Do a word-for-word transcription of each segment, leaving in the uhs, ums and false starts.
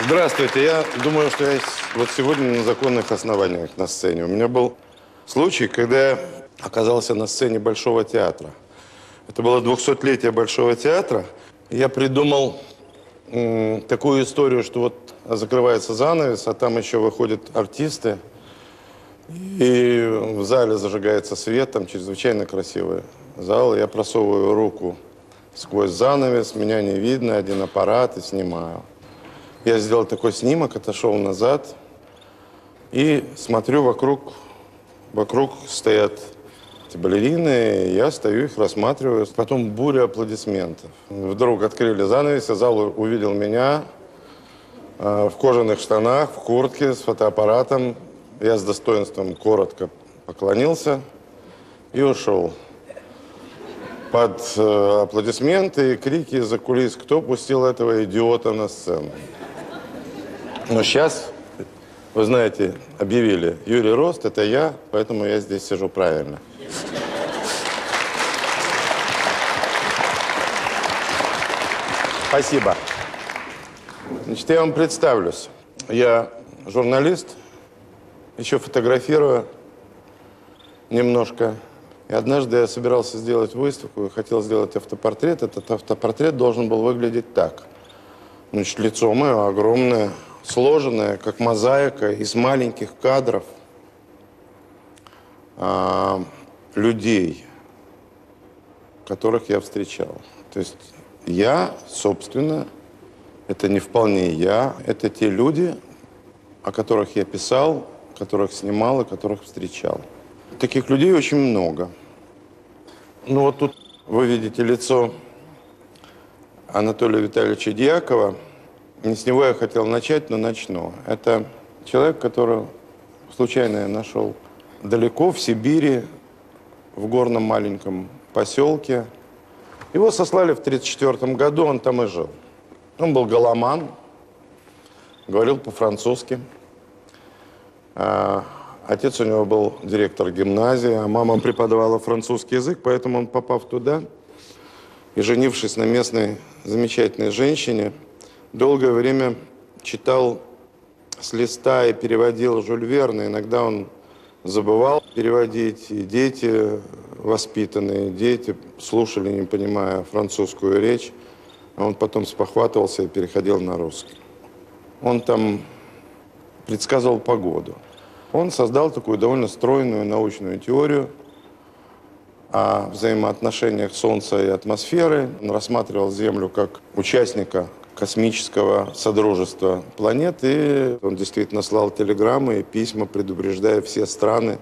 Здравствуйте. Я думаю, что я вот сегодня на законных основаниях на сцене. У меня был случай, когда я оказался на сцене Большого театра. Это было двухсотлетие Большого театра. Я придумал м, такую историю, что вот закрывается занавес, а там еще выходят артисты. И в зале зажигается свет, там чрезвычайно красивый зал. Я просовываю руку сквозь занавес, меня не видно, один аппарат, и снимаю. Я сделал такой снимок, отошел назад и смотрю, вокруг, вокруг стоят эти балерины, я стою, их рассматриваю. Потом буря аплодисментов. Вдруг открыли занавес, и зал увидел меня э, в кожаных штанах, в куртке, с фотоаппаратом. Я с достоинством коротко поклонился и ушел. Под э, аплодисменты и крики из-за кулис: кто пустил этого идиота на сцену? Но сейчас, вы знаете, объявили: Юрий Рост – это я, поэтому я здесь сижу правильно. Спасибо. Значит, я вам представлюсь. Я журналист, еще фотографирую немножко. И однажды я собирался сделать выставку и хотел сделать автопортрет. Этот автопортрет должен был выглядеть так. Значит, лицо мое огромное, сложенное, как мозаика из маленьких кадров а, людей, которых я встречал. То есть я, собственно, это не вполне я, это те люди, о которых я писал, которых снимал и которых встречал. Таких людей очень много. Ну вот тут вы видите лицо Анатолия Витальевича Дьякова. Не с него я хотел начать, но начну. Это человек, которого случайно я нашел далеко, в Сибири, в горном маленьком поселке. Его сослали в тридцать четвёртом году, он там и жил. Он был голоман, говорил по-французски. Отец у него был директор гимназии, а мама преподавала французский язык, поэтому он, попав туда и женившись на местной замечательной женщине, долгое время читал с листа и переводил Жюль Верна. Иногда он забывал переводить, и дети, воспитанные дети, слушали, не понимая французскую речь, а он потом спохватывался и переходил на русский. Он там предсказывал погоду. Он создал такую довольно стройную научную теорию о взаимоотношениях Солнца и атмосферы. Он рассматривал Землю как участника космического содружества планет, и он действительно слал телеграммы и письма, предупреждая все страны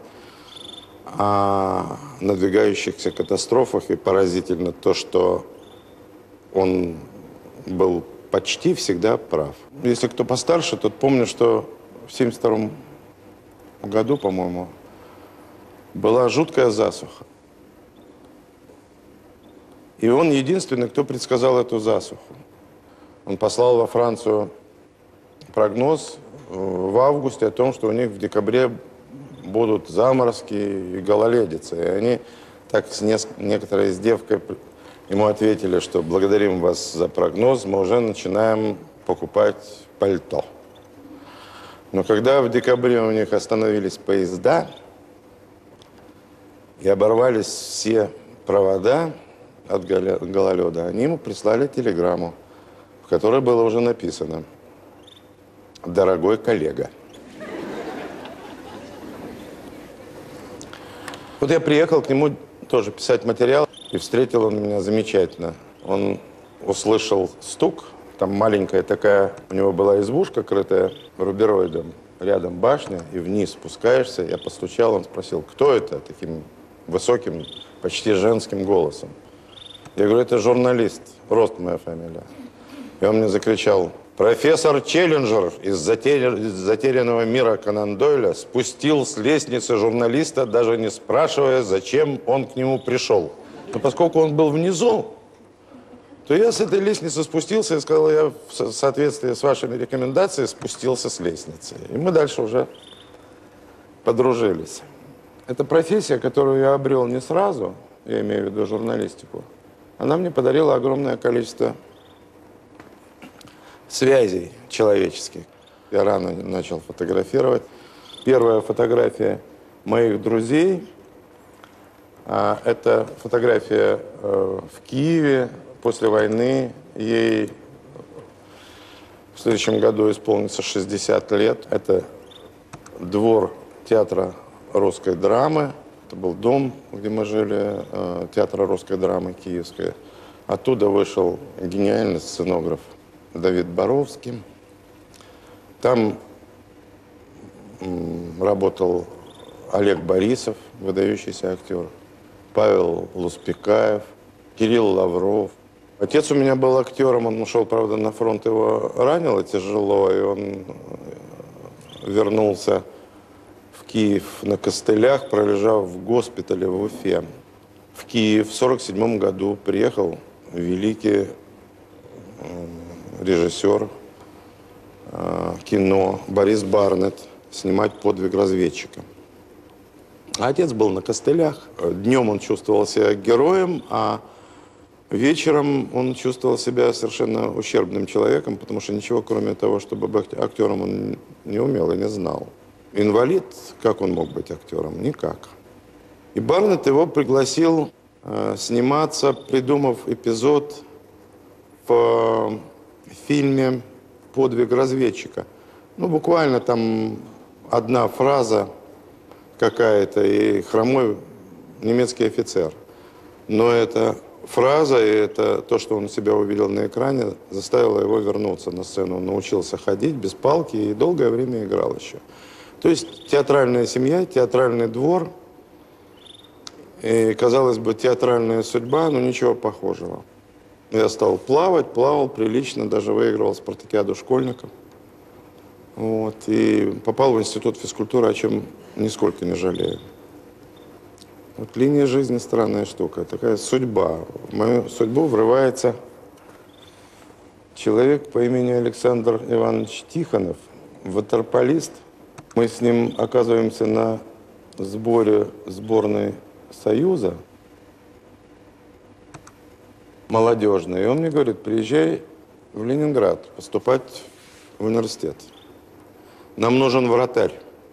о надвигающихся катастрофах. И поразительно то, что он был почти всегда прав. Если кто постарше, тот помнит, что в семьдесят втором году, по-моему, была жуткая засуха. И он единственный, кто предсказал эту засуху. Он послал во Францию прогноз в августе о том, что у них в декабре будут заморозки и гололедица. И они так с некоторой издевкой ему ответили, что благодарим вас за прогноз, мы уже начинаем покупать пальто. Но когда в декабре у них остановились поезда и оборвались все провода от гололеда, они ему прислали телеграмму, в которой было уже написано: «Дорогой коллега». Вот я приехал к нему тоже писать материал, и встретил он меня замечательно. Он услышал стук. Там маленькая такая, у него была избушка, крытая рубероидом, рядом башня, и вниз спускаешься. Я постучал, он спросил: кто это, таким высоким, почти женским голосом. Я говорю: это журналист, Рост моя фамилия. И он мне закричал: профессор Челленджер из, затер... из затерянного мира Конан Дойля спустил с лестницы журналиста, даже не спрашивая, зачем он к нему пришел. Но поскольку он был внизу, то я с этой лестницы спустился и сказал: я в соответствии с вашими рекомендациями спустился с лестницы. И мы дальше уже подружились. Это профессия, которую я обрел не сразу, я имею в виду журналистику, она мне подарила огромное количество связей человеческих. Я рано начал фотографировать. Первая фотография моих друзей а, – это фотография э, в Киеве после войны. Ей в следующем году исполнится шестьдесят лет. Это двор театра русской драмы. Это был дом, где мы жили, э, театра русской драмы киевской. Оттуда вышел гениальный сценограф Давид Боровский. Там м, работал Олег Борисов, выдающийся актер, Павел Луспекаев, Кирилл Лавров. Отец у меня был актером, он ушел, правда, на фронт, его ранило тяжело, и он вернулся в Киев на костылях, пролежав в госпитале в Уфе. В Киев в сорок седьмом году приехал великий режиссер э, кино Борис Барнетт снимать «Подвиг разведчика». А отец был на костылях. Днем он чувствовал себя героем, а вечером он чувствовал себя совершенно ущербным человеком, потому что ничего, кроме того, чтобы быть актером, он не умел и не знал. Инвалид, как он мог быть актером? Никак. И Барнетт его пригласил э, сниматься, придумав эпизод в э, фильме «Подвиг разведчика». Ну, буквально там одна фраза какая-то, и хромой немецкий офицер. Но эта фраза и это то, что он себя увидел на экране, заставило его вернуться на сцену. Он научился ходить без палки и долгое время играл еще. То есть театральная семья, театральный двор, и, казалось бы, театральная судьба, но ничего похожего. Я стал плавать, плавал прилично, даже выигрывал спартакиаду школьников. Вот, и попал в институт физкультуры, о чем нисколько не жалею. Вот линия жизни странная штука, такая судьба. В мою судьбу врывается человек по имени Александр Иванович Тихонов, ватерполист. Мы с ним оказываемся на сборе сборной Союза молодежной. И он мне говорит: приезжай в Ленинград поступать в университет. Нам нужен вратарь.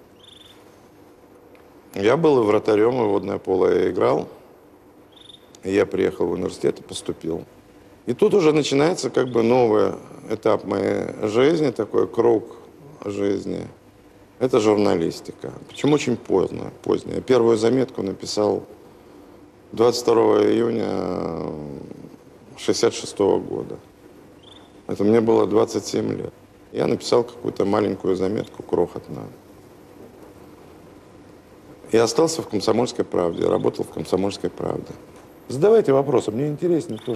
Я был и вратарем, и водное поло я играл. И я приехал в университет и поступил. И тут уже начинается как бы новый этап моей жизни, такой круг жизни. Это журналистика. Причем очень поздно, поздно. Я первую заметку написал двадцать второго июня шестьдесят шестого года. Это мне было двадцать семь лет. Я написал какую-то маленькую заметку, крохотную. И остался в «Комсомольской правде», работал в «Комсомольской правде». Задавайте вопросы, мне интереснее тоже.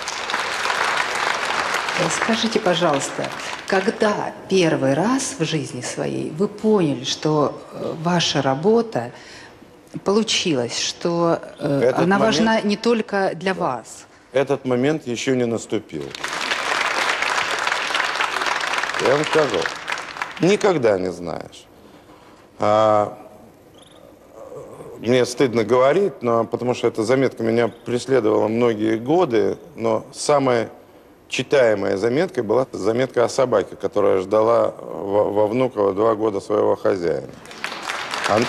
Скажите, пожалуйста, когда первый раз в жизни своей вы поняли, что ваша работа получилась, что Этот она момент, важна не только для да. вас? Этот момент еще не наступил. Я вам скажу, никогда не знаешь. А, мне стыдно говорить, но, потому что эта заметка меня преследовала многие годы, но самая читаемая заметкой была заметка о собаке, которая ждала во, во Внуково два года своего хозяина. Он...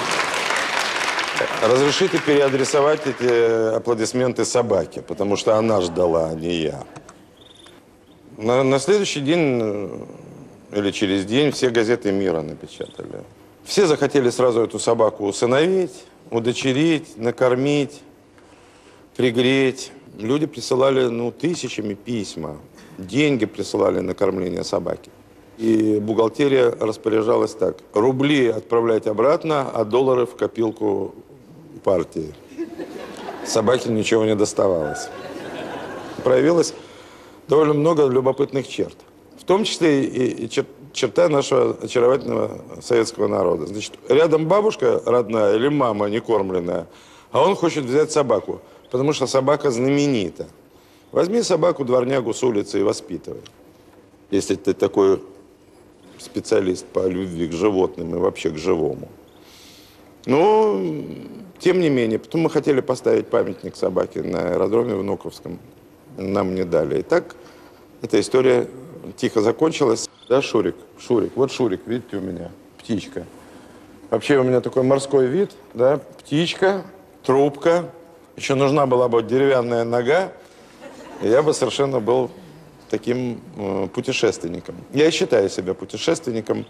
Разрешите переадресовать эти аплодисменты собаке, потому что она ждала, а не я. На, на следующий день или через день все газеты мира напечатали. Все захотели сразу эту собаку усыновить, удочерить, накормить, пригреть. Люди присылали, ну, тысячами письма, деньги присылали на кормление собаки. И бухгалтерия распоряжалась так: рубли отправлять обратно, а доллары в копилку партии. Собаке ничего не доставалось. Проявилось довольно много любопытных черт. В том числе и, и чер, черта нашего очаровательного советского народа. Значит, рядом бабушка родная или мама некормленная, а он хочет взять собаку, потому что собака знаменита. Возьми собаку-дворнягу с улицы и воспитывай. Если ты такой специалист по любви к животным и вообще к живому. Но, тем не менее, потом мы хотели поставить памятник собаке на аэродроме Внуковском. Нам не дали. И так эта история тихо закончилось. Да, Шурик, Шурик, вот Шурик, видите, у меня птичка. Вообще у меня такой морской вид, да, птичка, трубка. Еще нужна была бы деревянная нога, и я бы совершенно был таким э, путешественником. Я и считаю себя путешественником.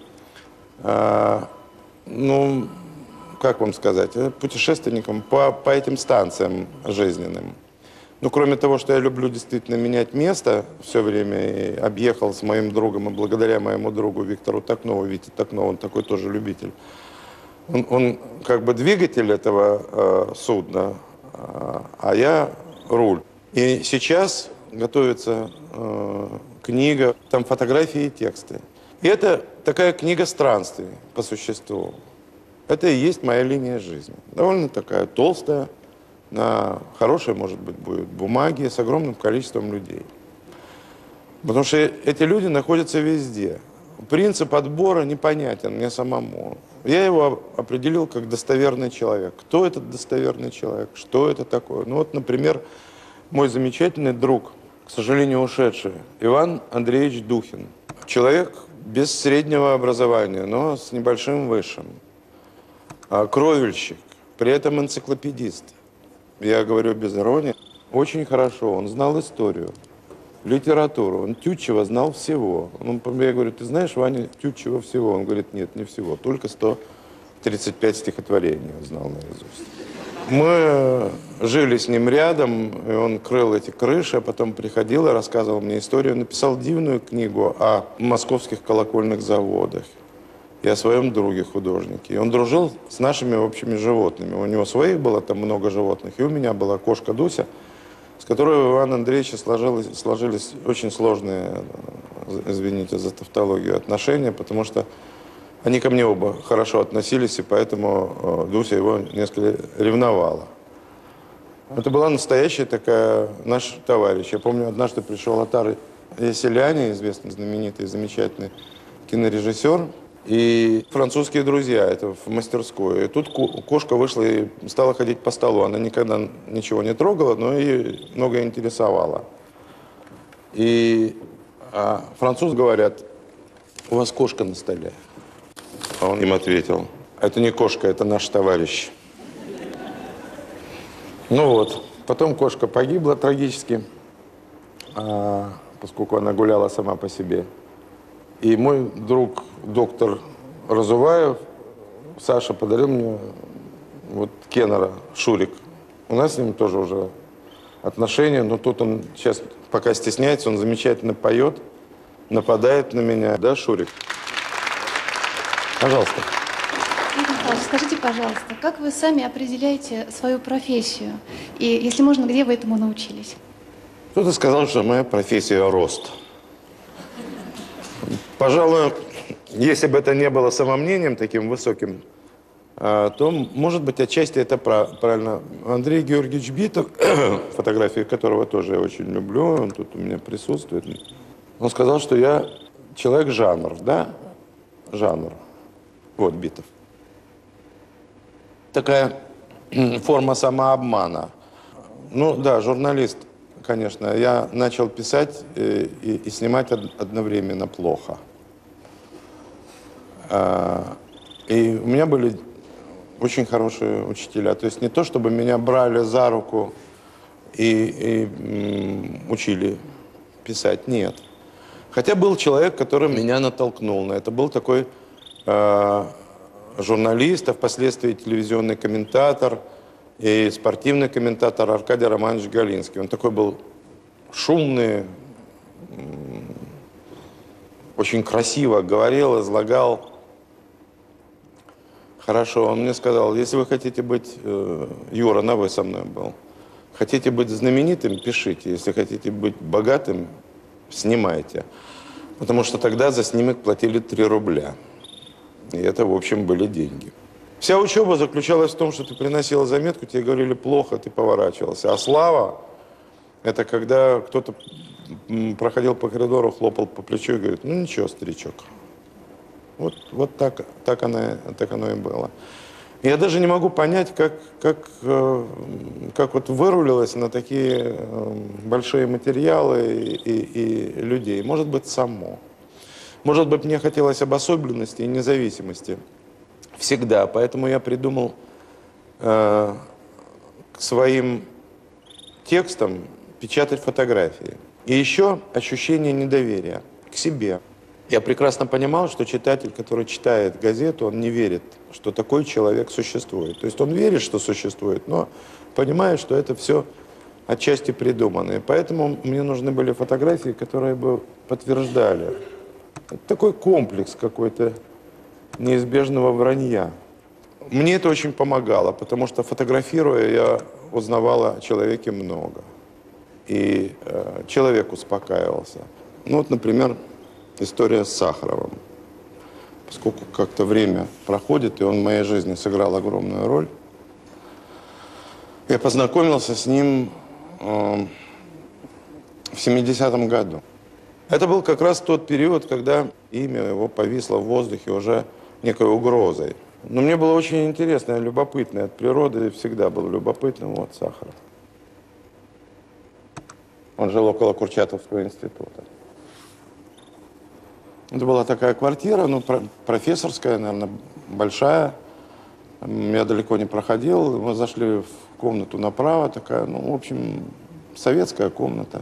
Э, ну, как вам сказать, путешественником по, по этим станциям жизненным. Ну, кроме того, что я люблю действительно менять место все время, и объехал с моим другом, и благодаря моему другу Виктору Токнову, Вите Токнову, он такой тоже любитель. Он, он как бы двигатель этого э, судна, э, а я руль. И сейчас готовится э, книга, там фотографии и тексты. И это такая книга странствий по существу. Это и есть моя линия жизни. Довольно такая толстая, на хорошей, может быть, будет бумаге с огромным количеством людей. Потому что эти люди находятся везде. Принцип отбора непонятен мне самому. Я его определил как достоверный человек. Кто этот достоверный человек? Что это такое? Ну вот, например, мой замечательный друг, к сожалению, ушедший, Иван Андреевич Духин. Человек без среднего образования, но с небольшим высшим. Кровельщик, при этом энциклопедист. Я говорю без иронии. Очень хорошо, он знал историю, литературу, он Тютчева знал всего. Он, я говорю, ты знаешь, Ваня, Тютчева всего? Он говорит, нет, не всего, только сто тридцать пять стихотворений он знал наизусть. Мы жили с ним рядом, и он крыл эти крыши, а потом приходил и рассказывал мне историю. Написал дивную книгу о московских колокольных заводах и о своем друге художнике. И он дружил с нашими общими животными. У него своих было там много животных, и у меня была кошка Дуся, с которой у Ивана Андреевича сложились, сложились очень сложные, извините за тавтологию, отношения, потому что они ко мне оба хорошо относились, и поэтому Дуся его несколько ревновала. Это была настоящая такая наш товарищ. Я помню, однажды пришел Отар Яселяне, известный, знаменитый, замечательный кинорежиссер, и французские друзья, это в мастерскую. И тут кошка вышла и стала ходить по столу. Она никогда ничего не трогала, но ее многое интересовало. И а французы говорят, у вас кошка на столе. А он им ответил, это не кошка, это наш товарищ. Ну вот, потом кошка погибла трагически, а, поскольку она гуляла сама по себе. И мой друг, доктор Разуваев, Саша, подарил мне вот Кеннера, Шурик. У нас с ним тоже уже отношения, но тут он сейчас пока стесняется, он замечательно поет, нападает на меня. Да, Шурик? Пожалуйста. Игорь Михайлович, скажите, пожалуйста, как вы сами определяете свою профессию? И, если можно, где вы этому научились? Кто-то сказал, что моя профессия – рост. Пожалуй, если бы это не было самомнением таким высоким, то, может быть, отчасти это правильно. Андрей Георгиевич Битов, фотографии которого тоже я очень люблю, он тут у меня присутствует, он сказал, что я человек-жанр, да? Жанр. Вот Битов. Такая форма самообмана. Ну да, журналист, конечно. Я начал писать и, и, и снимать одновременно плохо. И у меня были очень хорошие учителя. То есть не то, чтобы меня брали за руку и, и учили писать, нет. Хотя был человек, который меня натолкнул на это. Был такой э, журналист, а впоследствии телевизионный комментатор и спортивный комментатор Аркадий Романович Галинский. Он такой был шумный, очень красиво говорил, излагал. Хорошо, он мне сказал, если вы хотите быть, э, Юра, на вы со мной был, хотите быть знаменитым, пишите, если хотите быть богатым, снимайте. Потому что тогда за снимок платили три рубля. И это, в общем, были деньги. Вся учеба заключалась в том, что ты приносила заметку, тебе говорили плохо, ты поворачивался. А слава – это когда кто-то проходил по коридору, хлопал по плечу и говорит, ну ничего, старичок. Вот, вот так, так, оно, так оно и было. Я даже не могу понять, как, как, э, как вот вырулилось на такие э, большие материалы и, и, и людей. Может быть, само. Может быть, мне хотелось обособленности и независимости. Всегда. Поэтому я придумал э, к своим текстам печатать фотографии. И еще ощущение недоверия к себе. Я прекрасно понимал, что читатель, который читает газету, он не верит, что такой человек существует. То есть он верит, что существует, но понимает, что это все отчасти придумано. И поэтому мне нужны были фотографии, которые бы подтверждали. Это такой комплекс какой-то неизбежного вранья. Мне это очень помогало, потому что, фотографируя, я узнавала о человеке много. И э, человек успокаивался. Ну вот, например, история с Сахаровым. Поскольку как-то время проходит, и он в моей жизни сыграл огромную роль, я познакомился с ним э, в семидесятом году. Это был как раз тот период, когда имя его повисло в воздухе уже некой угрозой. Но мне было очень интересно и любопытно. От природы всегда был любопытным. Вот Сахаров. Он жил около Курчатовского института. Это была такая квартира, ну, профессорская, наверное, большая. Я далеко не проходил. Мы зашли в комнату направо, такая, ну, в общем, советская комната.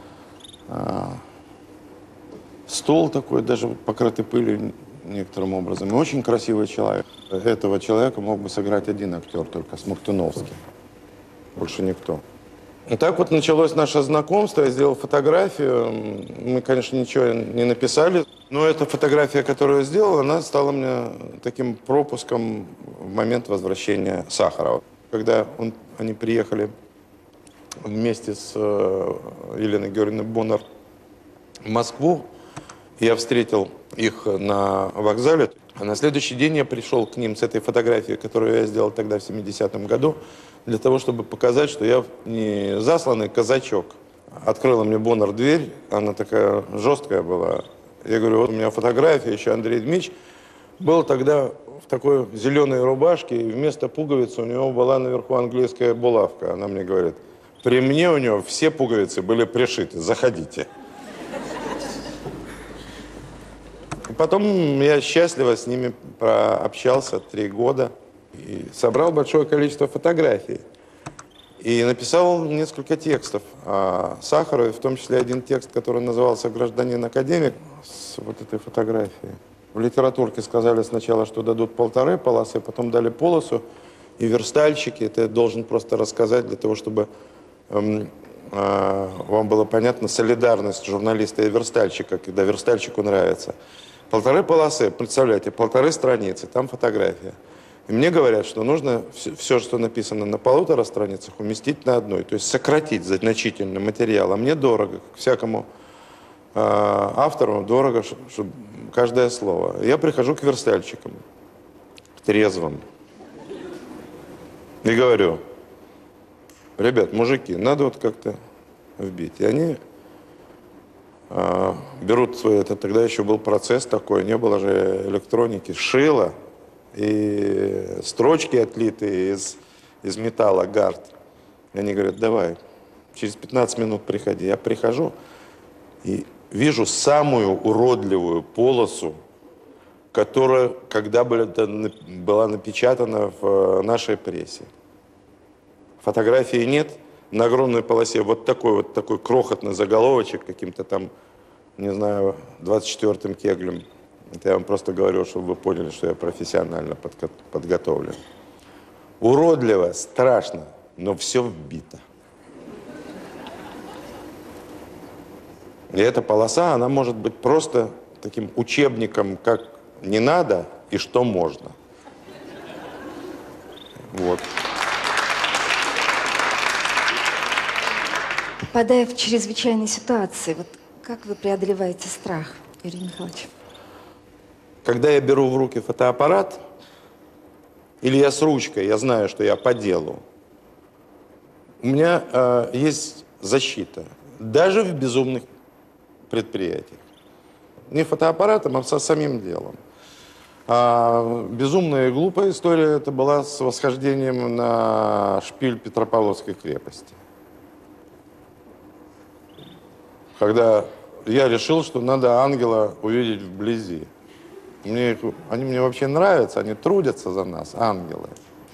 Стол такой, даже покрытый пылью некоторым образом. И очень красивый человек. Этого человека мог бы сыграть один актер, только Смоктуновский. Больше никто. И так вот началось наше знакомство. Я сделал фотографию. Мы, конечно, ничего не написали. Но эта фотография, которую я сделал, она стала мне таким пропуском в момент возвращения Сахарова. Когда он, они приехали вместе с э, Еленой Георгиевной Боннер в Москву, я встретил их на вокзале. А на следующий день я пришел к ним с этой фотографией, которую я сделал тогда в семидесятом году, для того, чтобы показать, что я не засланный казачок. Открыла мне Боннер дверь, она такая жесткая была. Я говорю, вот у меня фотография, еще Андрей Дмитриевич был тогда в такой зеленой рубашке, и вместо пуговицы у него была наверху английская булавка. Она мне говорит, при мне у него все пуговицы были пришиты, заходите. И потом я счастливо с ними прообщался три года и собрал большое количество фотографий. И написал несколько текстов о Сахарове, в том числе один текст, который назывался «Гражданин-академик», с вот этой фотографией. В литературке сказали сначала, что дадут полторы полосы, потом дали полосу и верстальщики. Это я должен просто рассказать для того, чтобы эм, э, вам было понятно солидарность журналиста и верстальщика, когда верстальщику нравится. Полторы полосы, представляете, полторы страницы, там фотография. И мне говорят, что нужно все, все, что написано на полутора страницах, уместить на одной, то есть сократить значительно материал. А мне дорого, к всякому э, автору дорого, чтобы каждое слово. Я прихожу к верстальщикам, к трезвым, и говорю, ребят, мужики, надо вот как-то вбить. И они э, берут свой, это тогда еще был процесс такой, не было же электроники, шило и строчки отлитые из, из металла, гард. И они говорят, давай, через пятнадцать минут приходи. Я прихожу и вижу самую уродливую полосу, которая когда была напечатана в нашей прессе. Фотографии нет, на огромной полосе вот такой вот такой крохотный заголовочек каким-то там, не знаю, двадцать четвёртым кеглем. Это я вам просто говорю, чтобы вы поняли, что я профессионально подго подготовлен. Уродливо, страшно, но все вбито. И эта полоса, она может быть просто таким учебником, как не надо и что можно. Вот. Попадая в чрезвычайные ситуации, вот как вы преодолеваете страх, Юрий Михайлович? Когда я беру в руки фотоаппарат, или я с ручкой, я знаю, что я по делу, у меня э, есть защита, даже в безумных предприятиях. Не фотоаппаратом, а со самим делом. А безумная и глупая история это была с восхождением на шпиль Петропавловской крепости. Когда я решил, что надо ангела увидеть вблизи. Мне, они мне вообще нравятся, они трудятся за нас, ангелы.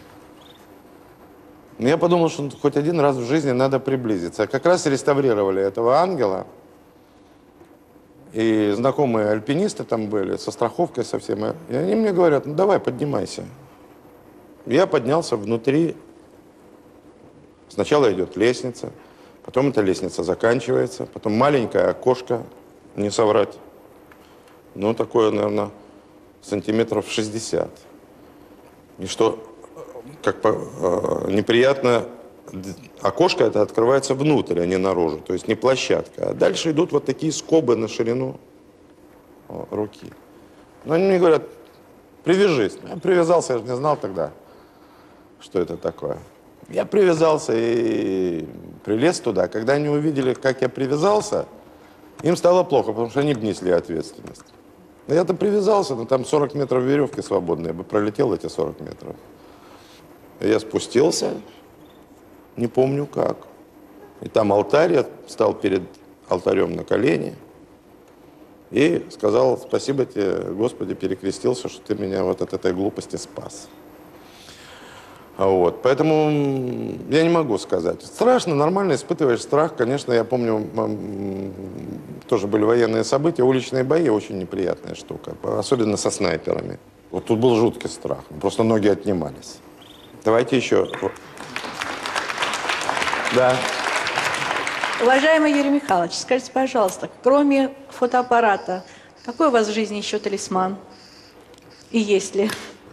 Но я подумал, что хоть один раз в жизни надо приблизиться. Как раз реставрировали этого ангела. И знакомые альпинисты там были, со страховкой совсем. И они мне говорят, ну давай, поднимайся. Я поднялся внутри. Сначала идет лестница, потом эта лестница заканчивается, потом маленькое окошко, не соврать. Ну, такое, наверное, сантиметров шестьдесят. И что, как по, э, неприятно, окошко это открывается внутрь, а не наружу, то есть не площадка. А дальше идут вот такие скобы на ширину руки. Но они мне говорят, привяжись. Я привязался, я же не знал тогда, что это такое. Я привязался и прилез туда. Когда они увидели, как я привязался, им стало плохо, потому что они бы несли ответственность. Я-то привязался, но там сорок метров веревки свободные, я бы пролетел эти сорок метров. Я спустился. Не помню как. И там алтарь, я стал перед алтарем на колени и сказал, спасибо тебе, Господи, перекрестился, что ты меня вот от этой глупости спас. Вот. Поэтому я не могу сказать. Страшно, нормально, испытываешь страх. Конечно, я помню, тоже были военные события, уличные бои, очень неприятная штука, особенно со снайперами. Вот тут был жуткий страх, просто ноги отнимались. Давайте еще... Да. Уважаемый Юрий Михайлович, скажите, пожалуйста, кроме фотоаппарата, какой у вас в жизни еще талисман? И есть ли?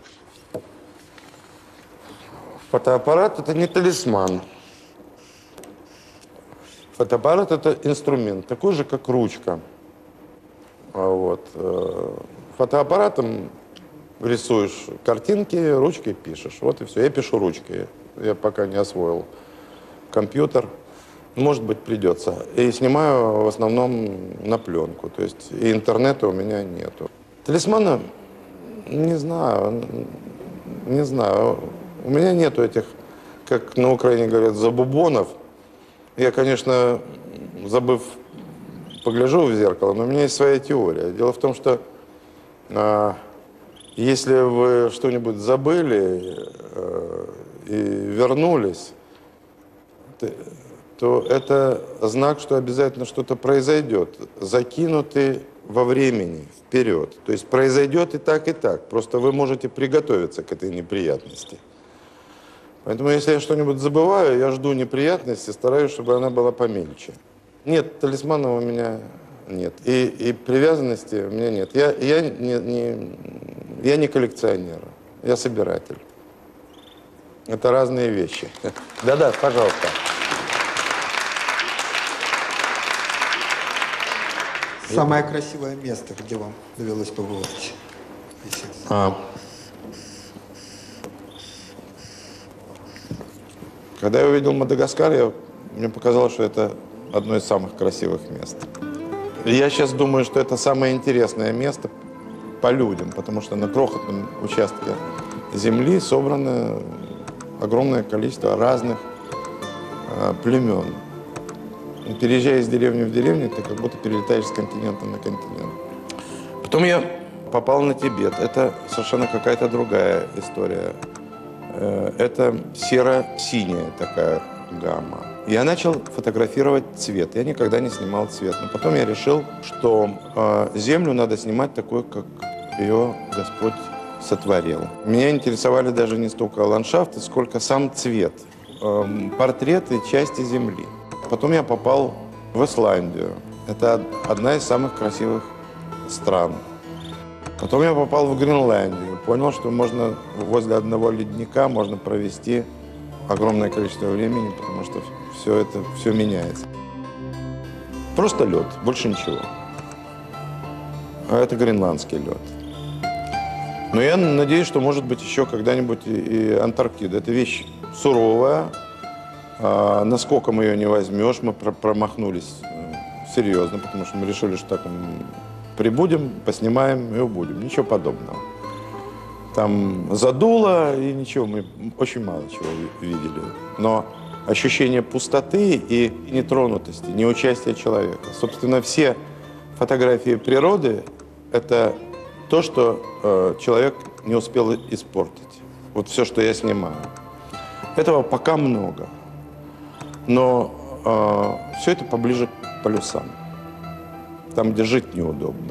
Фотоаппарат – это не талисман. Фотоаппарат – это инструмент, такой же, как ручка. Вот. Фотоаппаратом рисуешь картинки, ручкой пишешь. Вот и все. Я пишу ручкой. Я пока не освоил компьютер. Может быть, придется. И снимаю в основном на пленку. То есть и интернета у меня нету. Талисмана, не знаю, не знаю. У меня нету этих, как на Украине говорят, забубонов. Я, конечно, забыв, погляжу в зеркало, но у меня есть своя теория. Дело в том, что а, если вы что-нибудь забыли а, и вернулись, то, то это знак, что обязательно что-то произойдет. Закинуты во времени вперед. То есть произойдет и так, и так. Просто вы можете приготовиться к этой неприятности. Поэтому, если я что-нибудь забываю, я жду неприятности, стараюсь, чтобы она была помельче. Нет, талисмана у меня нет. И, и привязанности у меня нет. Я, я, не, не, я не коллекционер, я собиратель. Это разные вещи. Да-да, пожалуйста. Самое красивое место, где вам довелось побывать? А. Когда я увидел Мадагаскар, я, мне показалось, что это одно из самых красивых мест. И я сейчас думаю, что это самое интересное место по людям, потому что на крохотном участке земли собрано огромное количество разных э, племен. И переезжая из деревни в деревню, ты как будто перелетаешь с континента на континент. Потом я попал на Тибет. Это совершенно какая-то другая история. Это серо-синяя такая гамма. Я начал фотографировать цвет. Я никогда не снимал цвет. Но потом я решил, что э, Землю надо снимать такой, как ее Господь сотворил. Меня интересовали даже не столько ландшафты, сколько сам цвет. Э, портреты части Земли. Потом я попал в Исландию. Это одна из самых красивых стран. Потом я попал в Гренландию, понял, что можно возле одного ледника можно провести огромное количество времени, потому что все это все меняется. Просто лед, больше ничего. А это гренландский лед. Но я надеюсь, что может быть еще когда-нибудь и, и Антарктида. Это вещь суровая, а, наскоком ее не возьмешь. Мы про промахнулись серьезно, потому что мы решили, что так прибудем, поснимаем и убудем. Ничего подобного. там задуло, и ничего, мы очень мало чего видели. Но ощущение пустоты и нетронутости, неучастия человека. Собственно, все фотографии природы – это то, что э, человек не успел испортить. Вот все, что я снимаю. Этого пока много. Но э, все это поближе к полюсам. Там, где жить неудобно.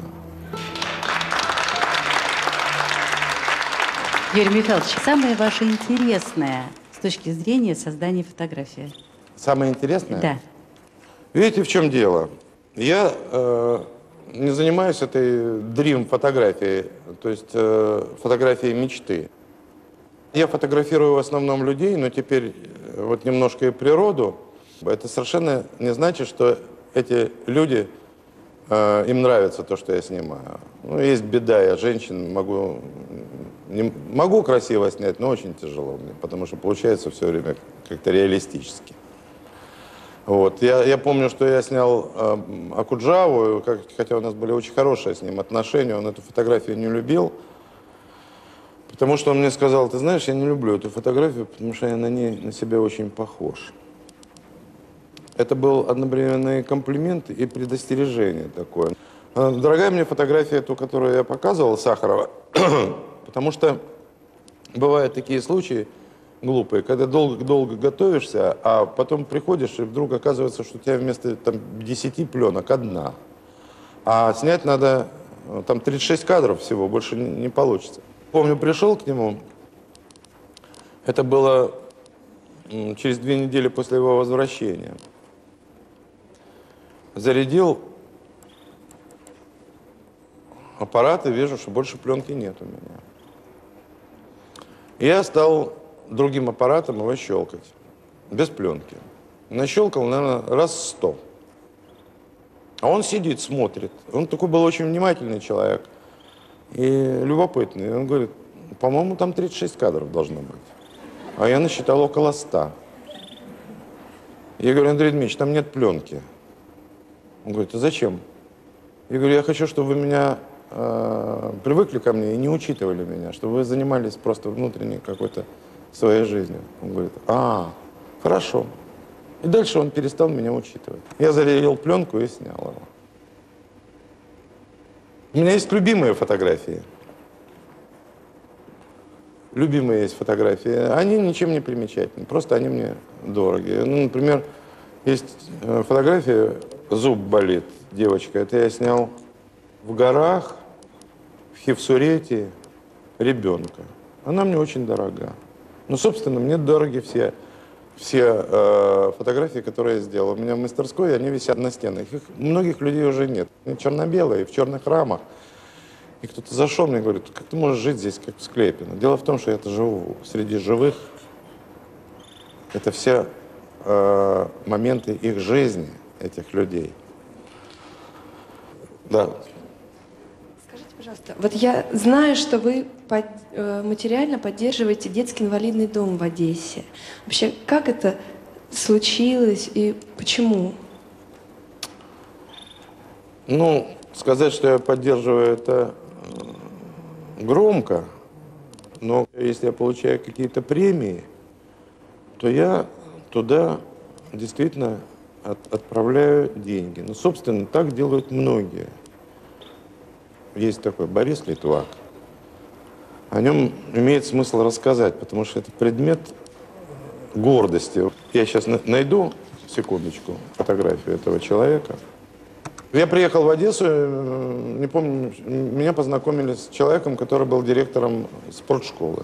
Юрий Михайлович, самое ваше интересное с точки зрения создания фотографии? Самое интересное? Да. Видите, в чем дело? Я э, не занимаюсь этой дрим-фотографией, то есть э, фотографией мечты. Я фотографирую в основном людей, но теперь вот немножко и природу. Это совершенно не значит, что эти люди, э, им нравится то, что я снимаю. Ну, есть беда, я женщин могу, не, могу красиво снять, но очень тяжело мне, потому что получается все время как-то реалистически. Вот. Я, я помню, что я снял э, Окуджаву, как, хотя у нас были очень хорошие с ним отношения, он эту фотографию не любил, потому что он мне сказал: ты знаешь, я не люблю эту фотографию, потому что я на ней на себя очень похож. Это был одновременно и комплимент, и предостережение такое. Дорогая мне фотография, ту, которую я показывал, Сахарова, потому что бывают такие случаи глупые, когда долго-долго готовишься, а потом приходишь, и вдруг оказывается, что у тебя вместо там, десяти пленок одна. А снять надо, там тридцать шесть кадров всего, больше не, не получится. Помню, пришел к нему, это было через две недели после его возвращения. Зарядил аппарат и вижу, что больше пленки нет у меня. И я стал другим аппаратом его щелкать, без пленки. Нащелкал, наверное, раз сто. А он сидит, смотрит. Он такой был очень внимательный человек и любопытный. Он говорит: по-моему, там тридцать шесть кадров должно быть. А я насчитал около ста. Я говорю: Андрей Дмитриевич, там нет пленки. Он говорит: а зачем? Я говорю: я хочу, чтобы вы меня э, привыкли ко мне и не учитывали меня, чтобы вы занимались просто внутренней какой-то своей жизнью. Он говорит: а, хорошо. И дальше он перестал меня учитывать. Я зарядил пленку и снял его. У меня есть любимые фотографии. Любимые есть фотографии. Они ничем не примечательны, просто они мне дороги. Ну, например, есть фотография «Зуб болит», девочка. Это я снял в горах, в Хевсурете, ребенка. Она мне очень дорога. Ну, собственно, мне дороги все, все э, фотографии, которые я сделал. У меня в мастерской, они висят на стенах. Их многих людей уже нет. Они черно-белые, в черных рамах. И кто-то зашел мне и говорит: как ты можешь жить здесь, как в склепе? Но дело в том, что я-то живу среди живых. Это все э, моменты их жизни, этих людей. Да. Скажите, пожалуйста, вот я знаю, что вы под, э, материально поддерживаете детский инвалидный дом в Одессе. Вообще, как это случилось и почему? Ну, сказать, что я поддерживаю, это громко, но если я получаю какие-то премии, то я туда действительно от, отправляю деньги. Ну, собственно, так делают многие. Есть такой Борис Литвак. О нем имеет смысл рассказать, потому что это предмет гордости. Я сейчас найду, секундочку, фотографию этого человека. Я приехал в Одессу, не помню, меня познакомили с человеком, который был директором спортшколы.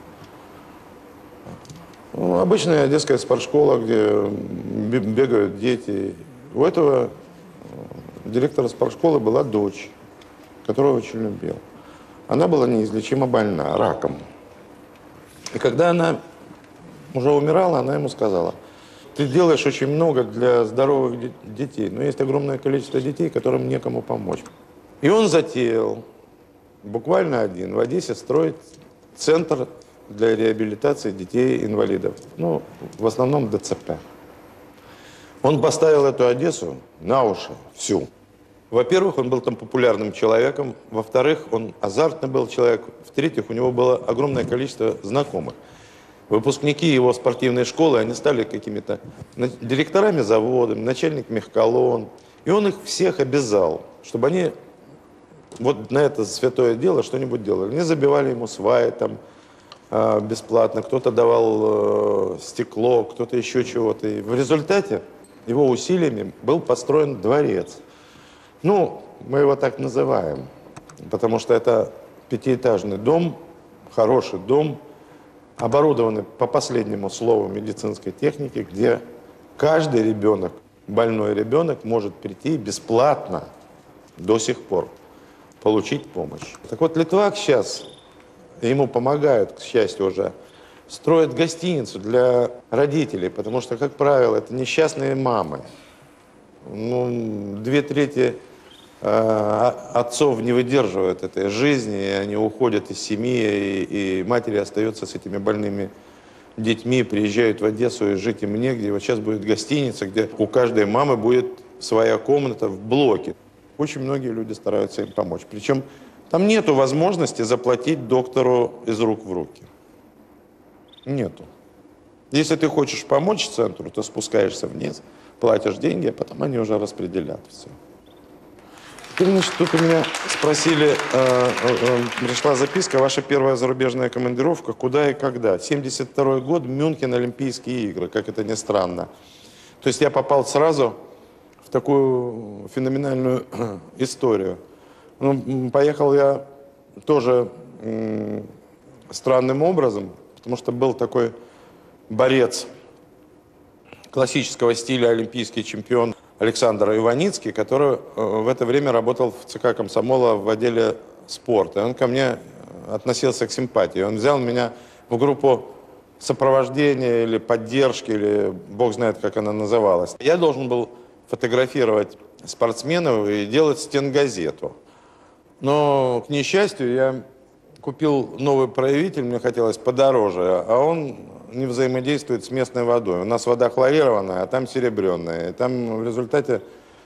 Ну, обычная одесская спортшкола, где бегают дети. У этого директора спортшколы была дочь, которую очень любил. Она была неизлечимо больна, раком. И когда она уже умирала, она ему сказала: ты делаешь очень много для здоровых детей, но есть огромное количество детей, которым некому помочь. И он затеял, буквально один, в Одессе строить центр для реабилитации детей-инвалидов. Ну, в основном ДЦП. Он поставил эту Одессу на уши всю. Во-первых, он был там популярным человеком. Во-вторых, он азартный был человек. В-третьих, у него было огромное количество знакомых. Выпускники его спортивной школы, они стали какими-то директорами заводов, начальниками колонн. И он их всех обязал, чтобы они вот на это святое дело что-нибудь делали. Они забивали ему сваи там э, бесплатно, кто-то давал э, стекло, кто-то еще чего-то. И в результате его усилиями был построен дворец. Ну, мы его так называем, потому что это пятиэтажный дом, хороший дом, оборудованный по последнему слову медицинской техники, где каждый ребенок, больной ребенок, может прийти бесплатно до сих пор получить помощь. Так вот, Литвак сейчас, ему помогают, к счастью, уже, строят гостиницу для родителей, потому что, как правило, это несчастные мамы. Ну, две трети э, отцов не выдерживают этой жизни, и они уходят из семьи, и, и матери остаются с этими больными детьми, приезжают в Одессу, и жить им негде. И вот сейчас будет гостиница, где у каждой мамы будет своя комната в блоке. Очень многие люди стараются им помочь. Причем там нету возможности заплатить доктору из рук в руки. Нету. Если ты хочешь помочь центру, то спускаешься вниз, платишь деньги, а потом они уже распределят все. Теперь, значит, тут у меня спросили, э, э, пришла записка, ваша первая зарубежная командировка, куда и когда? семьдесят второй год, Мюнхен, Олимпийские игры, как это ни странно. То есть я попал сразу в такую феноменальную историю. Ну, поехал я тоже э, странным образом, потому что был такой борец классического стиля, олимпийский чемпион Александр Иваницкий, который в это время работал в ЦК комсомола в отделе спорта. И он ко мне относился к симпатии. Он взял меня в группу сопровождения или поддержки, или бог знает, как она называлась. Я должен был фотографировать спортсменов и делать стенгазету. Но, к несчастью, я купил новый проявитель, мне хотелось подороже, а он не взаимодействует с местной водой. У нас вода хлорированная, а там серебряная. И там в результате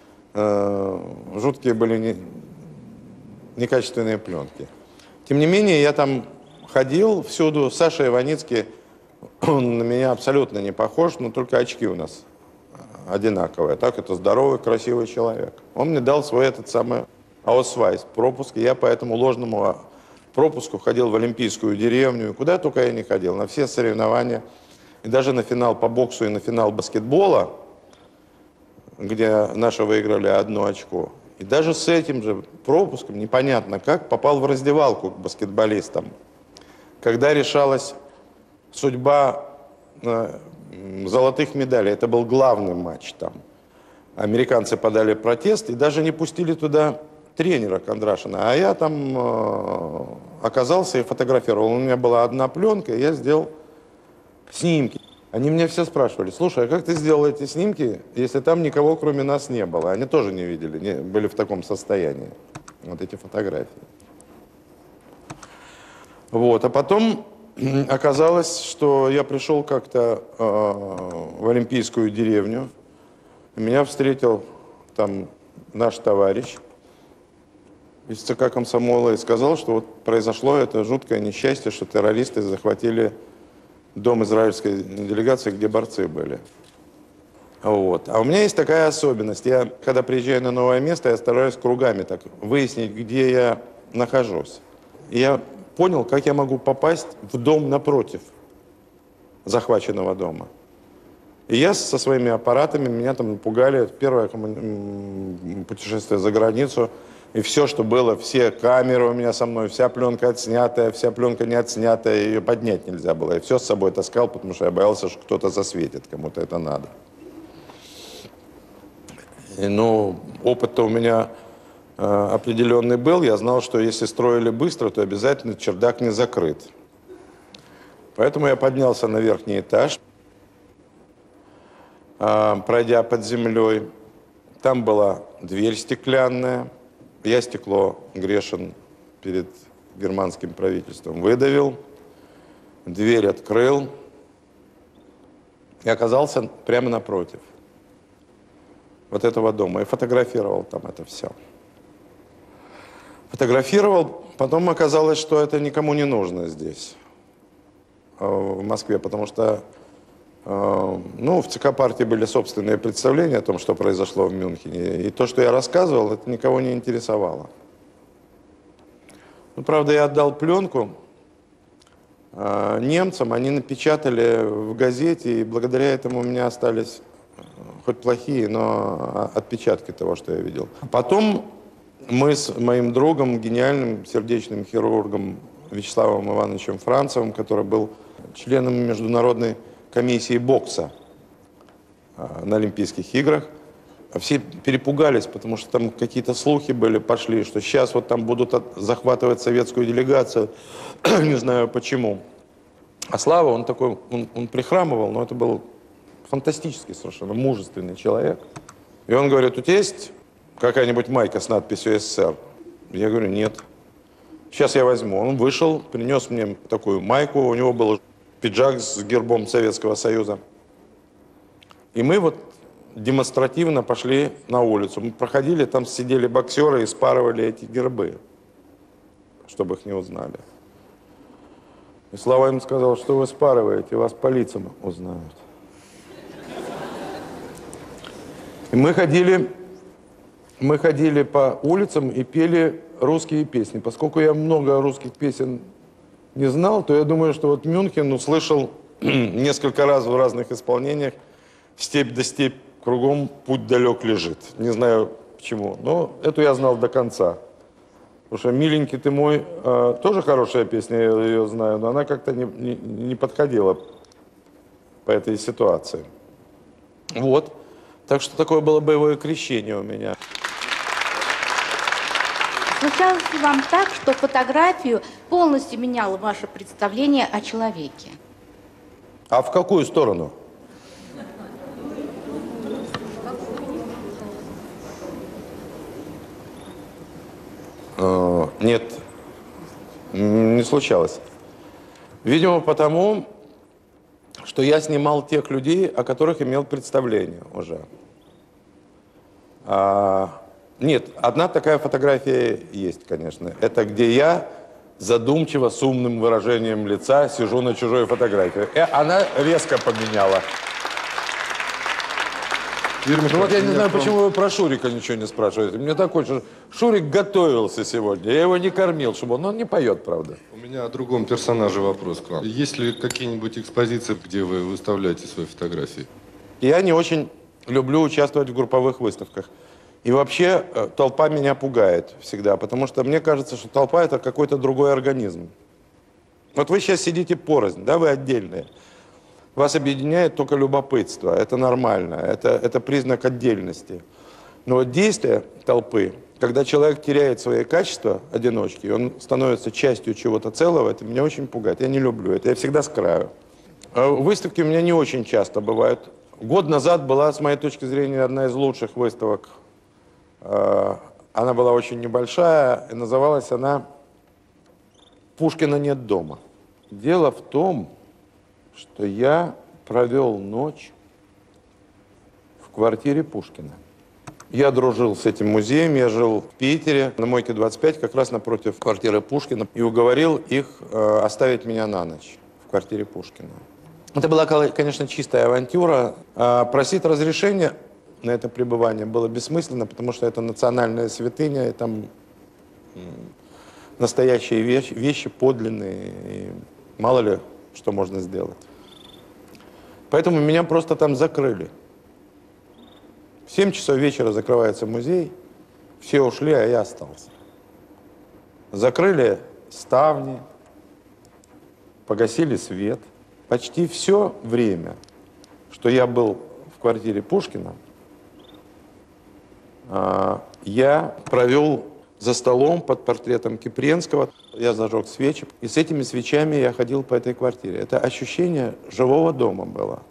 э, жуткие были не, некачественные пленки. Тем не менее, я там ходил всюду. Саша Иваницкий, он на меня абсолютно не похож, но только очки у нас одинаковые. Так, это здоровый, красивый человек. Он мне дал свой этот самый аусвайс, пропуск, и я по этому ложному пропуску ходил в Олимпийскую деревню, куда только я не ходил, на все соревнования, и даже на финал по боксу и на финал баскетбола, где наши выиграли одно очко. И даже с этим же пропуском, непонятно как, попал в раздевалку к баскетболистам. Когда решалась судьба э, золотых медалей, это был главный матч там. Американцы подали протест и даже не пустили туда тренера Кондрашина, а я там э, оказался и фотографировал. У меня была одна пленка, и я сделал снимки. Они меня все спрашивали, слушай, а как ты сделал эти снимки, если там никого кроме нас не было? Они тоже не видели, не, были в таком состоянии, вот эти фотографии. Вот, а потом оказалось, что я пришел как-то э, в Олимпийскую деревню, меня встретил там наш товарищ из ЦК комсомола и сказал, что вот произошло это жуткое несчастье, что террористы захватили дом израильской делегации, где борцы были. Вот. А у меня есть такая особенность. Я, когда приезжаю на новое место, я стараюсь кругами так выяснить, где я нахожусь. И я понял, как я могу попасть в дом напротив захваченного дома. И я со своими аппаратами, меня там напугали. Первое путешествие за границу. И все, что было, все камеры у меня со мной, вся пленка отснятая, вся пленка не отснятая, ее поднять нельзя было. Я все с собой таскал, потому что я боялся, что кто-то засветит, кому-то это надо. И, ну, опыт-то у меня э, определенный был. Я знал, что если строили быстро, то обязательно чердак не закрыт. Поэтому я поднялся на верхний этаж, э, пройдя под землей. Там была дверь стеклянная. Я стекло Грешин перед германским правительством выдавил, дверь открыл и оказался прямо напротив вот этого дома и фотографировал там это все. Фотографировал, потом оказалось, что это никому не нужно здесь, в Москве, потому что ну, в ЦК партии были собственные представления о том, что произошло в Мюнхене, и то, что я рассказывал, это никого не интересовало. Ну, правда, я отдал пленку немцам, они напечатали в газете, и благодаря этому у меня остались хоть плохие, но отпечатки того, что я видел. Потом мы с моим другом, гениальным сердечным хирургом Вячеславом Ивановичем Францевым, который был членом международной комиссии бокса на Олимпийских играх, все перепугались, потому что там какие-то слухи были, пошли, что сейчас вот там будут от, захватывать советскую делегацию, не знаю почему. А Слава, он такой, он, он прихрамывал, но это был фантастический совершенно, мужественный человек. И он говорит, у тебя есть какая-нибудь майка с надписью СССР? Я говорю, нет. Сейчас я возьму. Он вышел, принес мне такую майку, у него был пиджак с гербом Советского Союза. И мы вот демонстративно пошли на улицу. Мы проходили, там сидели боксеры и спарывали эти гербы, чтобы их не узнали. И Слава им сказал, что вы спарываете, вас по лицам узнают. И мы ходили, мы ходили по улицам и пели русские песни. Поскольку я много русских песен не знал, то я думаю, что вот Мюнхен услышал несколько раз в разных исполнениях «Степь да степь, кругом путь далек лежит». Не знаю почему, но эту я знал до конца. Потому что «Миленький ты мой» э, тоже хорошая песня, я ее знаю, но она как-то не, не, не подходила по этой ситуации. Вот. Так что такое было боевое крещение у меня. Случалось ли вам так, что фотографию полностью меняло ваше представление о человеке? А в какую сторону? Э, нет, не случалось. Видимо, потому, что я снимал тех людей, о которых имел представление уже. А, нет, одна такая фотография есть, конечно. Это где я задумчиво, с умным выражением лица сижу на чужой фотографии. И она резко поменяла. Ну вот я не знаю, почему вы про Шурика ничего не спрашиваете. Мне так хочется. Шурик готовился сегодня, я его не кормил, чтобы он, он не поет, правда. У меня о другом персонаже вопрос к вам. Есть ли какие-нибудь экспозиции, где вы выставляете свои фотографии? Я не очень люблю участвовать в групповых выставках. И вообще толпа меня пугает всегда, потому что мне кажется, что толпа – это какой-то другой организм. Вот вы сейчас сидите порознь, да, вы отдельные. Вас объединяет только любопытство, это нормально, это, это признак отдельности. Но вот действие толпы, когда человек теряет свои качества одиночки, он становится частью чего-то целого, это меня очень пугает. Я не люблю это, я всегда с краю. Выставки у меня не очень часто бывают. Год назад была, с моей точки зрения, одна из лучших выставок. Она была очень небольшая, и называлась она «Пушкина нет дома». Дело в том, что я провел ночь в квартире Пушкина. Я дружил с этим музеем, я жил в Питере, на Мойке двадцать пять, как раз напротив квартиры Пушкина, и уговорил их э, оставить меня на ночь в квартире Пушкина. Это была, конечно, чистая авантюра. А просить разрешения на это пребывание было бессмысленно, потому что это национальная святыня, и там настоящие вещи, вещи подлинные, и мало ли что можно сделать. Поэтому меня просто там закрыли. В семь часов вечера закрывается музей, все ушли, а я остался. Закрыли ставни, погасили свет. Почти все время, что я был в квартире Пушкина, я провел за столом под портретом Кипренского. Я зажег свечи, и с этими свечами я ходил по этой квартире. Это ощущение живого дома было.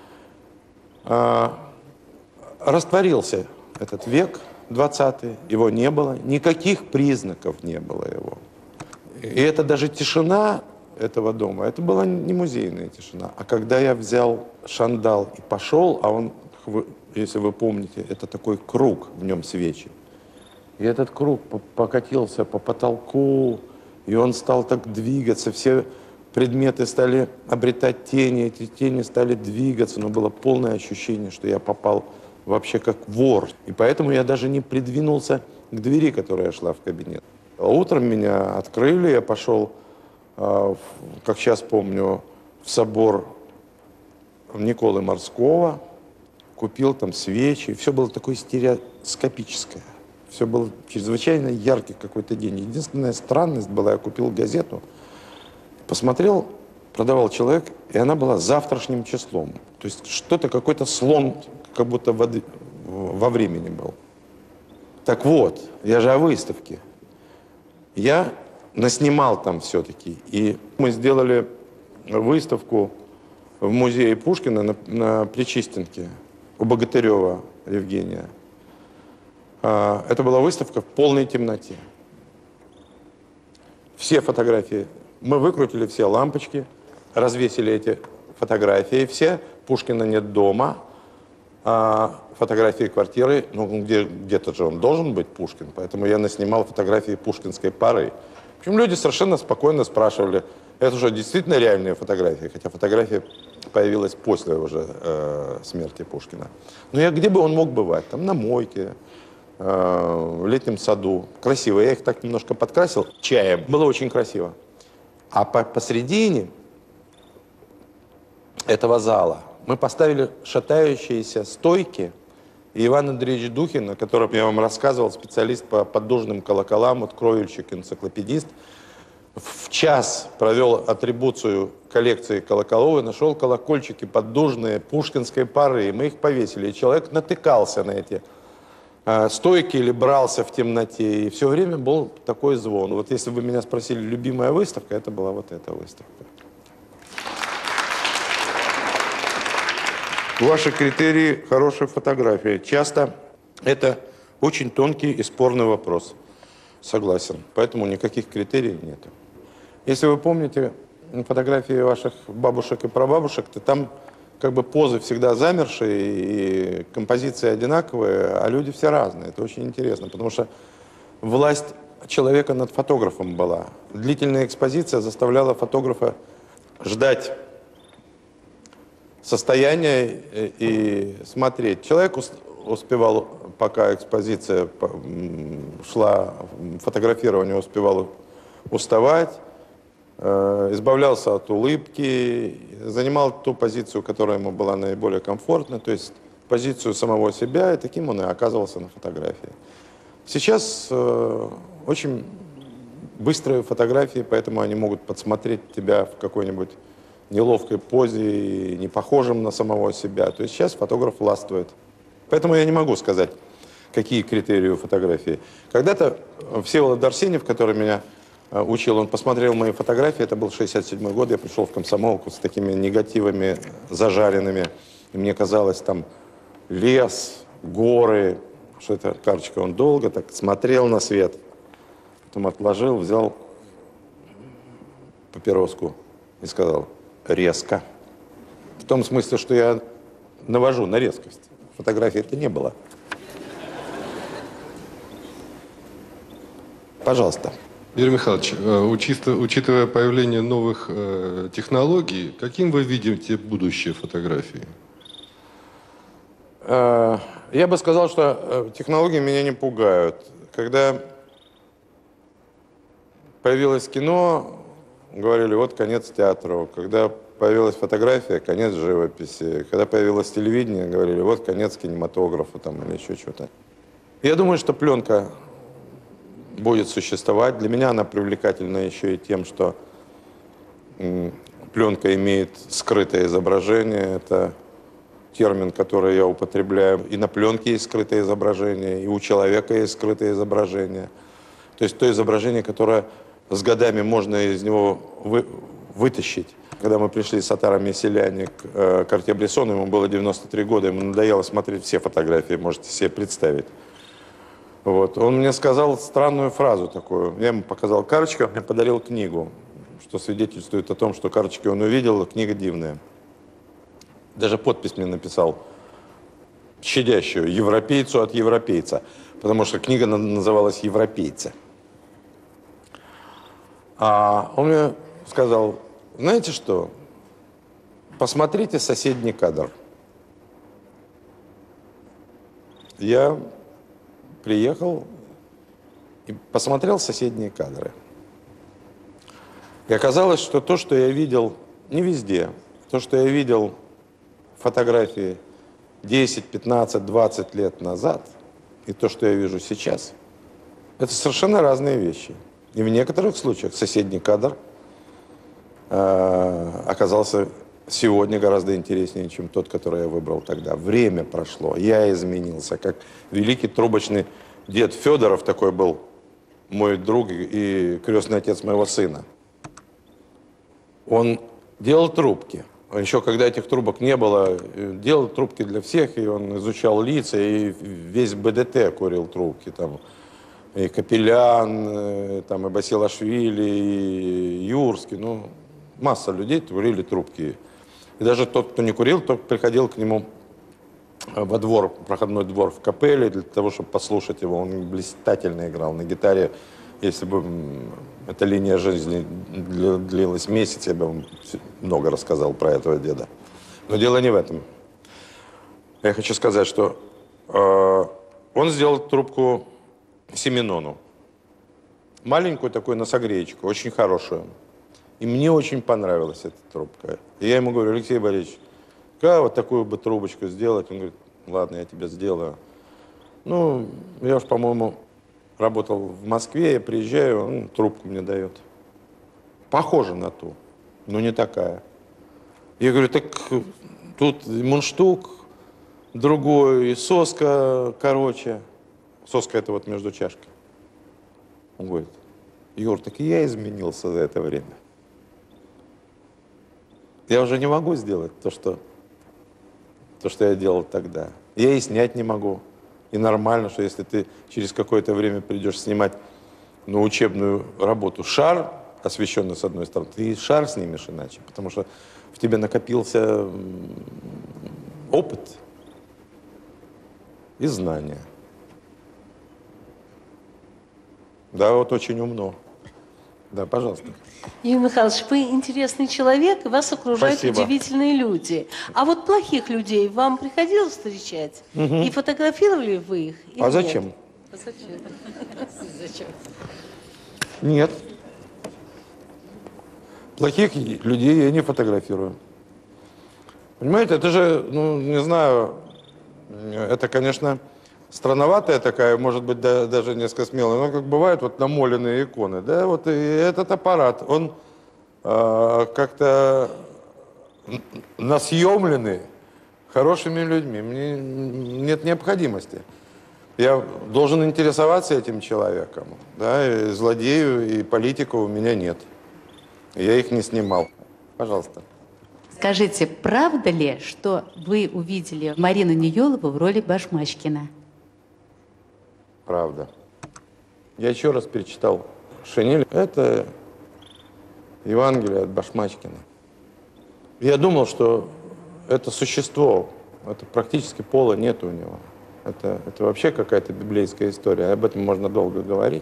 Растворился этот век двадцатый, его не было, никаких признаков не было его. И это даже тишина этого дома, это была не музейная тишина. А когда я взял шандал и пошел, а он, если вы помните, это такой круг, в нем свечи. И этот круг покатился по потолку, и он стал так двигаться, все предметы стали обретать тени, эти тени стали двигаться, но было полное ощущение, что я попал вообще как вор. И поэтому я даже не придвинулся к двери, которая шла в кабинет. А утром меня открыли, я пошел, как сейчас помню, в собор Николы Морского, купил там свечи, все было такое стереоскопическое. Все было чрезвычайно яркий какой-то день. Единственная странность была, я купил газету, посмотрел, продавал человек, и она была завтрашним числом. То есть что-то, какой-то слон, как будто во, во времени был. Так вот, я же о выставке. Я наснимал там все-таки. И мы сделали выставку в музее Пушкина на, на Причистенке у Богатырева Евгения. Это была выставка в полной темноте. Все фотографии, мы выкрутили все лампочки, развесили эти фотографии все. Пушкина нет дома, а фотографии квартиры, ну где, где-то же он должен быть, Пушкин, поэтому я наснимал фотографии пушкинской поры. Причем люди совершенно спокойно спрашивали, это уже действительно реальные фотографии, хотя фотография появилась после уже э, смерти Пушкина. Но я, где бы он мог бывать? Там на мойке, в летнем саду. Красиво. Я их так немножко подкрасил чаем. Было очень красиво. А по посередине этого зала мы поставили шатающиеся стойки. И Иван Андреевич Духин, о котором я вам рассказывал, специалист по поддужным колоколам, вот кровельщик, энциклопедист, в час провел атрибуцию коллекции колоколов и нашел колокольчики поддужные пушкинской поры. И мы их повесили. И человек натыкался на эти стойки или брался в темноте, и все время был такой звон. Вот если бы вы меня спросили, любимая выставка, это была вот эта выставка. Ваши критерии хорошей фотографии. Часто это очень тонкий и спорный вопрос. Согласен. Поэтому никаких критериев нет. Если вы помните фотографии ваших бабушек и прабабушек, то там как бы позы всегда замершие, и композиции одинаковые, а люди все разные. Это очень интересно, потому что власть человека над фотографом была. Длительная экспозиция заставляла фотографа ждать состояния и смотреть. Человек успевал, пока экспозиция шла, фотографирование успевал уставать, избавлялся от улыбки, занимал ту позицию, которая ему была наиболее комфортна, то есть позицию самого себя, и таким он и оказывался на фотографии. Сейчас э, очень быстрые фотографии, поэтому они могут подсмотреть тебя в какой-нибудь неловкой позе, не похожим на самого себя. То есть сейчас фотограф властвует. Поэтому я не могу сказать, какие критерии у фотографии. Когда-то Всеволод Арсеньев, который меня учил, он посмотрел мои фотографии, это был шестьдесят седьмой год, я пришел в комсомолку с такими негативами зажаренными, и мне казалось, там лес, горы, что это карточка. Он долго так смотрел на свет, потом отложил, взял папироску и сказал: резко. В том смысле, что я навожу на резкость. Фотографии это не было. Пожалуйста. Юрий Михайлович, учитывая появление новых технологий, каким вы видите будущее фотографии? Я бы сказал, что технологии меня не пугают. Когда появилось кино, говорили, вот конец театру. Когда появилась фотография, конец живописи. Когда появилось телевидение, говорили, вот конец кинематографа там, или еще что-то. Я думаю, что пленка будет существовать. Для меня она привлекательна еще и тем, что пленка имеет скрытое изображение. Это термин, который я употребляю. И на пленке есть скрытое изображение, и у человека есть скрытое изображение. То есть то изображение, которое с годами можно из него вы, вытащить. Когда мы пришли с Атаром Месселяни к э, Картье-Брессону, ему было девяносто три года, ему надоело смотреть все фотографии, можете себе представить. Вот. Он мне сказал странную фразу такую. Я ему показал карточку, он мне подарил книгу, что свидетельствует о том, что карточки он увидел, книга дивная. Даже подпись мне написал. щадящую европейцу от европейца, потому что книга называлась «Европейцы». А он мне сказал, знаете что, посмотрите соседний кадр. Я приехал и посмотрел соседние кадры. И оказалось, что то, что я видел не везде, то, что я видел фотографии десять, пятнадцать, двадцать лет назад, и то, что я вижу сейчас, это совершенно разные вещи. И в некоторых случаях соседний кадр э, оказался сегодня гораздо интереснее, чем тот, который я выбрал тогда. Время прошло, я изменился. Как великий трубочный дед Федоров такой был, мой друг и крестный отец моего сына. Он делал трубки. Еще когда этих трубок не было, делал трубки для всех, и он изучал лица, и весь БДТ курил трубки. Там, и Капелян, там, и Басилашвили, и Юрский. Ну, масса людей курили трубки. И даже тот, кто не курил, тот приходил к нему во двор, проходной двор в капелле, для того, чтобы послушать его. Он блистательно играл на гитаре. Если бы эта линия жизни длилась месяц, я бы вам много рассказал про этого деда. Но дело не в этом. Я хочу сказать, что э, он сделал трубку Семенону. Маленькую такую на согреечку, очень хорошую. И мне очень понравилась эта трубка. И я ему говорю, Алексей Борисович, как вот такую бы трубочку сделать? Он говорит, ладно, я тебе сделаю. Ну, я уж, по-моему, работал в Москве, я приезжаю, он трубку мне дает. Похожа на ту, но не такая. Я говорю, так тут мундштук другой, и соска короче. Соска это вот между чашкой. Он говорит, Юр, так и я изменился за это время. Я уже не могу сделать то, что, то, что я делал тогда. Я и снять не могу. И нормально, что если ты через какое-то время придешь снимать ну, учебную работу шар, освещенный с одной стороны, ты и шар снимешь иначе, потому что в тебе накопился опыт и знания. Да, вот очень умно. Да, пожалуйста. Юрий Михайлович, вы интересный человек, и вас окружают Спасибо. удивительные люди. А вот плохих людей вам приходилось встречать? Угу. И фотографировали вы их? А зачем? А зачем? Зачем? Нет. Плохих людей я не фотографирую. Понимаете, это же, ну, не знаю, это, конечно, странноватая такая, может быть, да, даже несколько смелая, но как бывают вот намоленные иконы, да, вот и этот аппарат, он э, как-то насъемленный хорошими людьми, мне нет необходимости. Я должен интересоваться этим человеком, да, и злодею и политику у меня нет. Я их не снимал. Пожалуйста. Скажите, правда ли, что вы увидели Марину Ниелову в роли Башмачкина? Правда. Я еще раз перечитал Шинель. Это Евангелие от Башмачкина. Я думал, что это существо, это практически пола нет у него. Это, это вообще какая-то библейская история. Об этом можно долго говорить.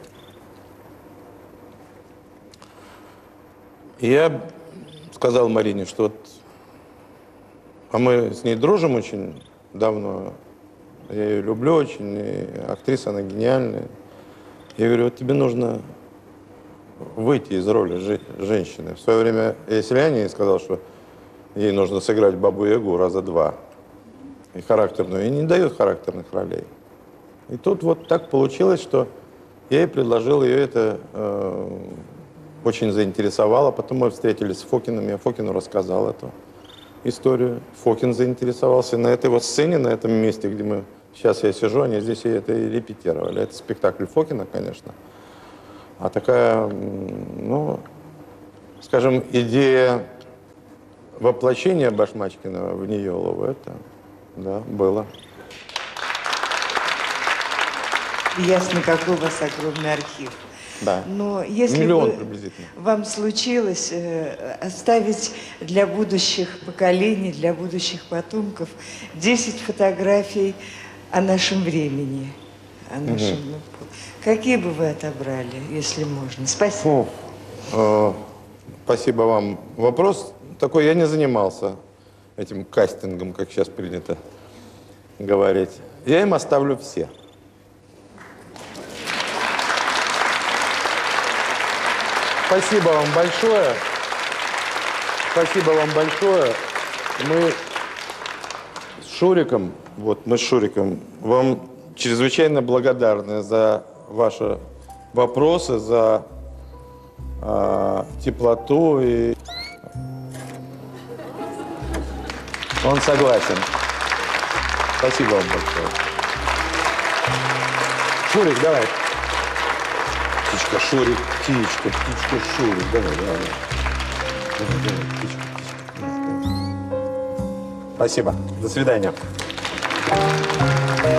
И я сказал Марине, что вот, а мы с ней дружим очень давно. Я ее люблю очень, и актриса, она гениальная. Я говорю, вот тебе нужно выйти из роли же, женщины. В свое время Еселяне ей сказал, что ей нужно сыграть Бабу-Ягу раза два. И характерную, и не дает характерных ролей. И тут вот так получилось, что я ей предложил, ее это э, очень заинтересовало. Потом мы встретились с Фокиным, я Фокину рассказал эту историю. Фокин заинтересовался. На этой вот сцене, на этом месте, где мы сейчас я сижу, они здесь и это и репетировали. Это спектакль Фокина, конечно. А такая, ну, скажем, идея воплощения Башмачкина в Ниелову, это, да, было. Ясно, какой у вас огромный архив. Да. Но если Миллион бы приблизительно. вам случилось э, оставить для будущих поколений, для будущих потомков десять фотографий о нашем времени, о нашем, Мгм. ну, какие бы вы отобрали, если можно? Спасибо. Фу. Э, Спасибо вам. Вопрос такой, я не занимался этим кастингом, как сейчас принято говорить. Я им оставлю все. Спасибо вам большое. Спасибо вам большое. Мы с Шуриком, вот мы с Шуриком, вам чрезвычайно благодарны за ваши вопросы, за э, теплоту. И он согласен. Спасибо вам большое. Шурик, давай. Птичка, Шурик, птичка, птичка, Шурик. Давай, давай. Давай, давай, птичка, птичка. Спасибо. До свидания.